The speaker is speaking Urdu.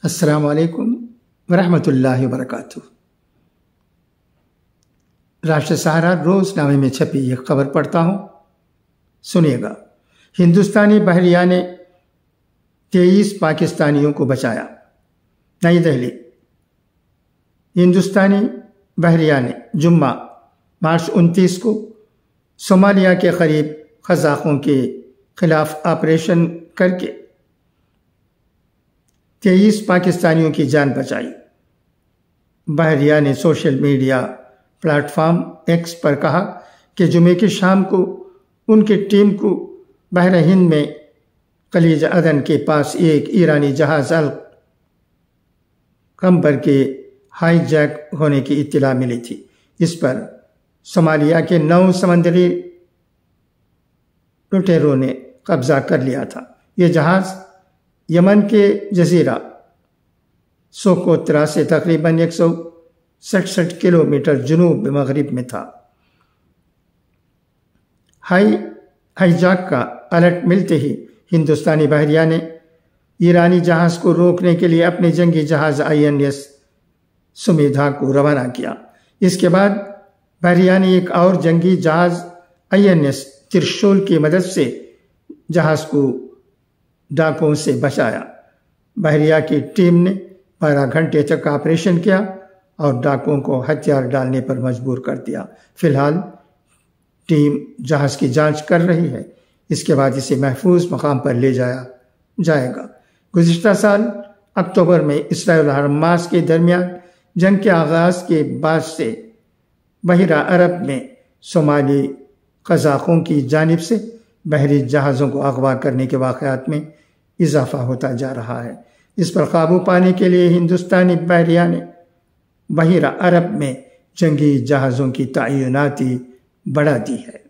السلام علیکم ورحمۃ اللہ وبرکاتہ۔ راشٹر سہارا روز نامے میں چھپی یہ خبر پڑھتا ہوں، سنیے گا۔ ہندوستانی بحریہ نے 23 پاکستانیوں کو بچایا۔ نئی دہلی۔ ہندوستانی بحریہ نے جمعہ مارچ 29 کو صومالیہ کے قریب قزاقوں کے خلاف آپریشن کر کے 23 پاکستانیوں کی جان بچائی۔ بحریہ نے social media platform X پر کہا کہ جمعے کی شام کو ان کی ٹیم کو بحر ہند میں خلیج عدن کے پاس ایک ایرانی جہاز القمبر کے ہائی جیک ہونے کی اطلاع ملی تھی۔ اس پر صومالیہ کے 9 سمندری لٹیروں نے قبضہ کر لیا تھا۔ یہ جہاز یمن کے جزیرہ سوکوترا سے تقریباً 167 کلومیٹر جنوب مغرب میں تھا۔ ہائی جیک کا الرٹ ملتے ہی ہندوستانی بحریہ نے ایرانی جہاز کو روکنے کے لیے اپنے جنگی جہاز INS سمیدھا کو روانہ کیا۔ اس کے بعد بحریہ نے ایک اور جنگی جہاز INS ترشول کی مدد سے جہاز کو ڈاکوں سے بچایا۔ بحریہ کی ٹیم نے 12 گھنٹے تک آپریشن کیا اور ڈاکوں کو ہتھیار ڈالنے پر مجبور کر دیا۔ فی الحال ٹیم جہاز کی جانچ کر رہی ہے، اس کے بعد اسے محفوظ مقام پر لے جایا جائے گا۔ گزشتہ سال اکتوبر میں اسرائیل اور حماس کے درمیان جنگ کے آغاز کے بعد سے بحیرہ عرب میں صومالی قزاقوں کی جانب سے بحری جہازوں کو اغوا کرنے کے واقعات میں اضافہ ہوتا جا رہا ہے۔ اس پر قابو پانے کے لیے ہندوستانی بحریہ نے بحیرہ عرب میں جنگی جہازوں کی تعیناتی بڑھا دی ہے۔